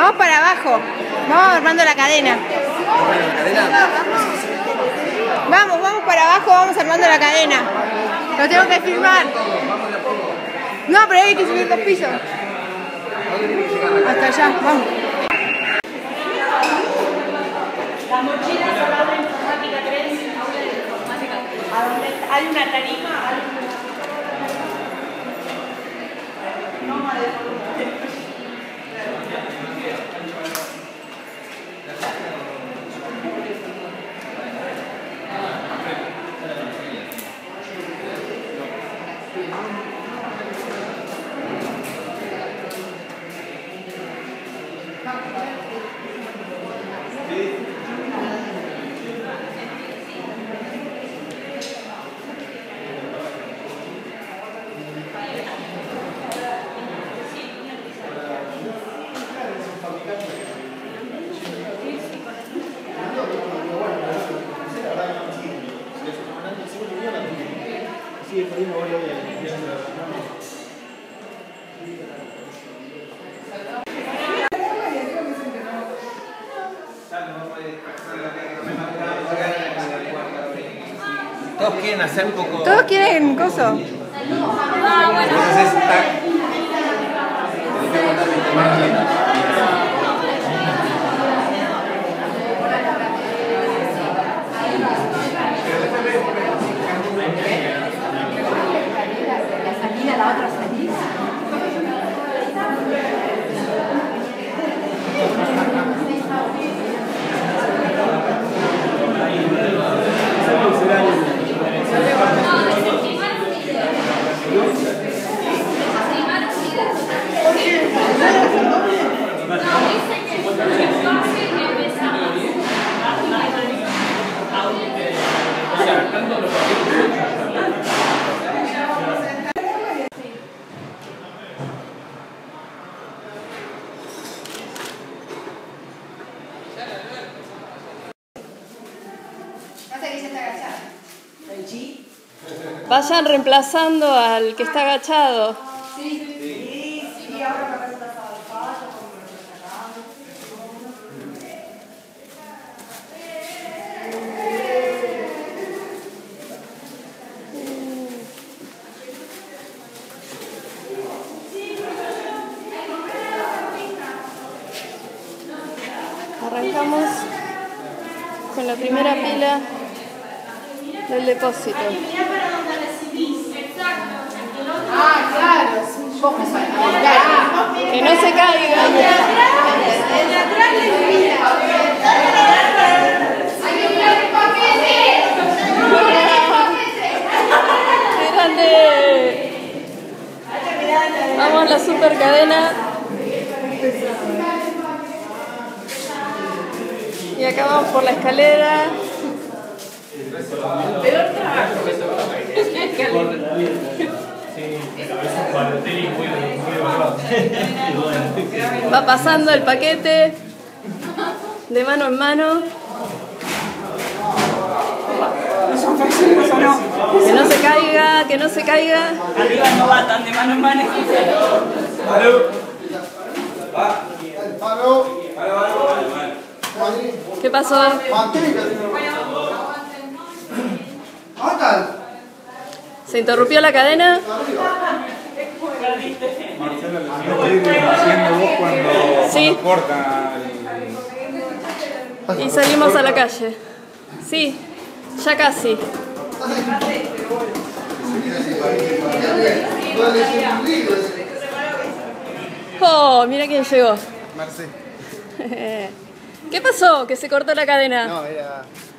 Vamos para abajo. Vamos armando la cadena. Vamos para abajo, vamos armando la cadena. Lo tengo que filmar. No, pero hay que subir 2 pisos. Hasta allá, vamos. La mochila se va de informática 3, aula de informática 3. A donde hay una tarima, Todos quieren hacer un poco... Todos quieren coso. Entonces está... la otra salida. Vayan reemplazando al que está agachado. Sí, ahora me parece pasado el paso, Arrancamos con la primera pila del depósito. Ah, claro, sí, Que no se caiga. ¡Qué grande! Vamos a la super cadena. Y acá vamos por la escalera. Va pasando el paquete de mano en mano. Que no se caiga, que no se caiga. Arriba no va tan de mano en mano. ¿Qué pasó? ¿Se interrumpió la cadena? Sí. Y salimos a la calle. Sí, ya casi. Oh, mira quién llegó. Marce. ¿Qué pasó? ¿Que se cortó la cadena? No, era...